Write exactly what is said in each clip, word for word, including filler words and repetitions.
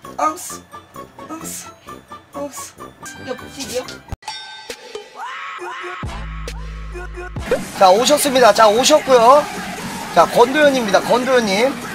앙스 앙스 앙스 옆집이요? 자 오셨습니다. 자 오셨고요. 자 건도현입니다. 건도현님.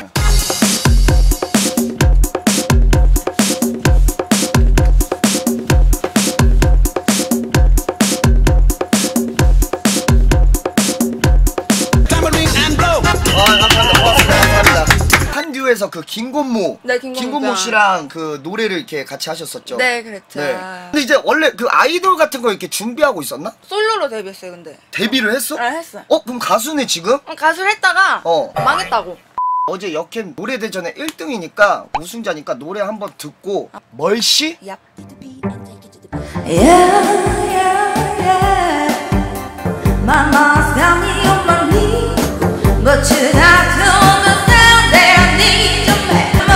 한듀에서 그 김곤모, 네, 김곤모, 김곤모 씨랑 그 노래를 이렇게 같이 하셨었죠. 네, 그랬죠. 네. 근데 이제 원래 그 아이돌 같은 거 이렇게 준비하고 있었나? 솔로로 데뷔했어요, 근데. 데뷔를 했어? 네, 했어요. 어, 그럼 가수네 지금? 어, 가수를 했다가 어. 망했다고. 어제 역캠 노래대전에 일 등이니까 우승자니까 노래 한번 듣고 아. 멀씨? 얍. Yeah, yeah, yeah. My mind's got me on my knees, but you're not coming down there. I need you back. I'm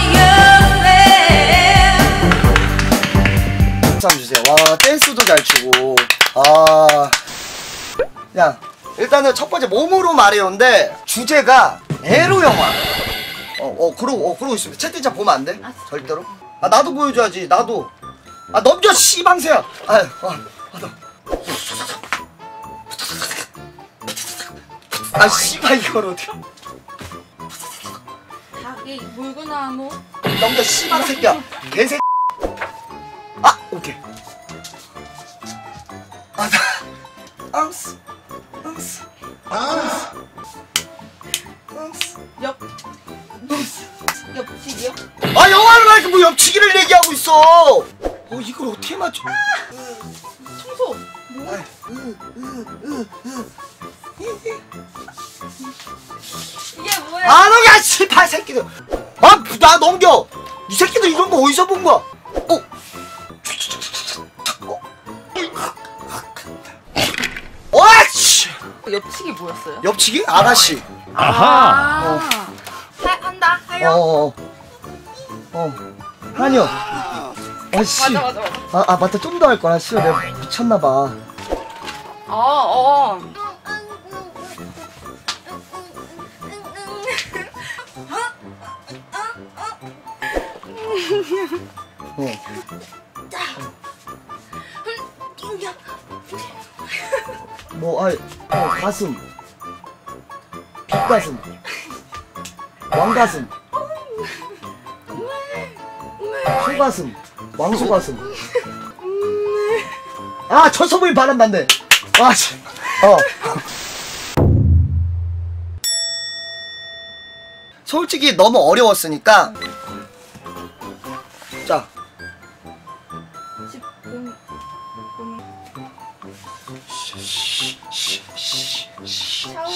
only your man. 박수 한번 주세요. 와, 댄스도 잘 추고. 아, 야, 일단은 첫 번째 몸으로 말해요인데 주제가 에로 영화. 어, 어, 그러고, 어, 그러고 있습니다. 채팅창 보면 안 돼? 절대로. 아, 나도 보여줘야지. 나도. 아, 넘겨 씨방새야. 아유, 아, 아, 나. 아, 씨발 이걸 어떻게? 닭이 물구나무. 넘겨 씨방 새끼야. 개새. 아, 오케이. 아, 나. 앙스, 앙스, 앙스, 앙스. 옆. 옆집이요? 아, 영화를 하니까 뭐 옆치기를 얘기하고 있어. 어, 이걸 어떻게 맞춰? 청소. 아, 으, 으, 으, 으. 이게 뭐야? 아, 넘겨 씨발 새끼들. 아, 나 넘겨. 이 새끼들 이런 거 어디서 본 거야? 어. 어. 와, 씨. 옆치기 뭐였어요? 옆치기? 아가씨. 아하. 어. 하, 한다. 하요. 어. 어. 한여. 아, 씨. 맞아, 맞아, 맞아. 아, 아 맞다. 좀 더 할 거야. 씨, 내가 미쳤나 봐. 어, 어. 어. 뭐, 아, 어, 가슴. 빗가슴. 왕가슴. 소가슴. 왕소가슴. 아, 철서부인 바람 맞네. 아, 씨. 어. 솔직히 너무 어려웠으니까. 자. 십 분. 샤워?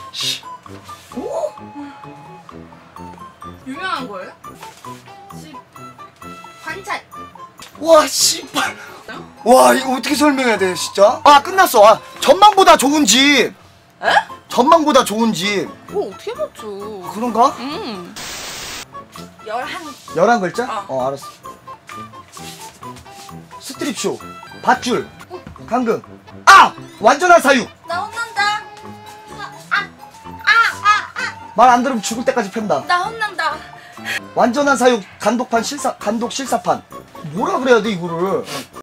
유명한 거예요? 집 관찰. 와, 씨발. 와, 이거 어떻게 설명해야 돼, 진짜? 아, 끝났어. 아, 전망보다 좋은 집. 에? 전망보다 좋은 집. 뭐 어떻게 맞춰? 그런가? 음. 열한. 열한 글자? 어. 어, 알았어. 스트립쇼. 밧줄. 감금. 아! 완전한 사육. 나 혼난다. 아, 아, 아, 아. 말 안 들으면 죽을 때까지 팬다. 나 혼난다. 완전한 사육. 간독판 실사, 간독 실사판. 뭐라 그래야 돼, 이거를.